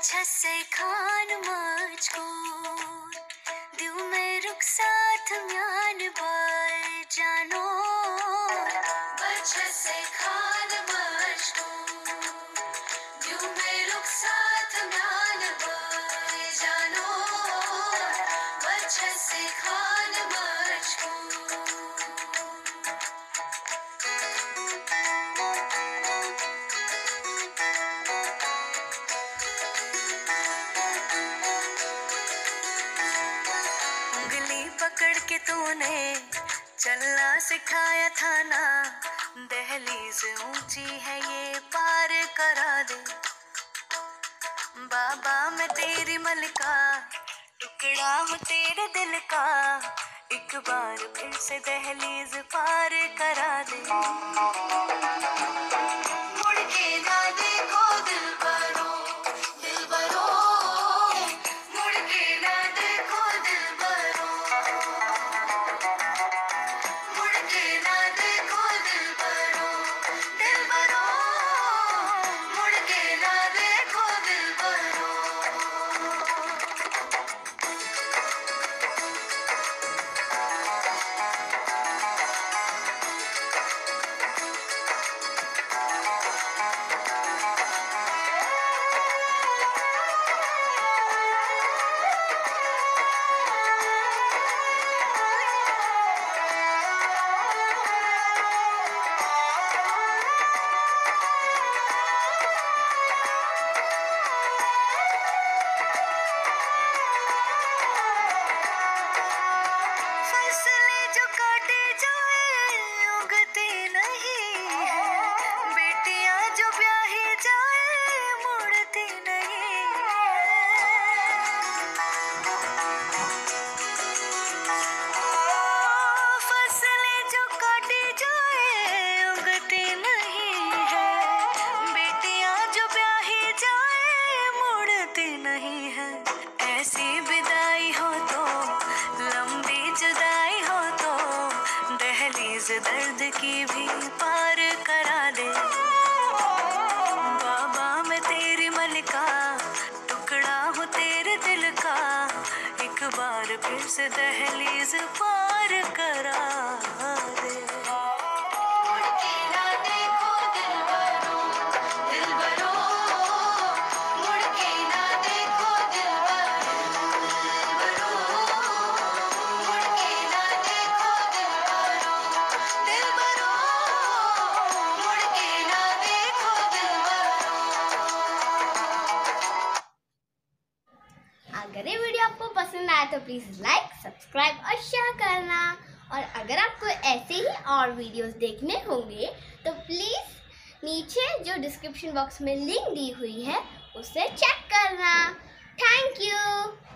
छसे खान मुझको दिल में रुक साथ म्यान बाय जानो छसे खान मुझको दिल में रुक साथ म्यान बाय जानो छसे खान मुझको पकड़ के तूने चलना सिखाया था ना, दहलीज ऊंची है ये पार करा दे। बाबा मैं तेरी मलिका, टुकड़ा हूँ तेरे दिल का, एक बार फिर से दहलीज पार करा दे। मुड़ के ना देखो दिलबरो, दिलबरो, मुड़ के ना देखो दिलबरो, मुड़ के ना देखो दिलबरो, दिलबरो, मुड़ के ना देखो दिलबरो। ऐसी विदाई हो तो लंबी जुदाई हो तो दहलीज दर्द की भी पार करा दे। बाबा मैं तेरी मलिका, टुकड़ा हूँ तेरे दिल का, एक बार फिर से दहलीज पार करा दे। अगर ये वीडियो आपको पसंद आया तो प्लीज़ लाइक, सब्सक्राइब और शेयर करना। और अगर आपको ऐसे ही और वीडियोस देखने होंगे तो प्लीज़ नीचे जो डिस्क्रिप्शन बॉक्स में लिंक दी हुई है उसे चेक करना। Thank you.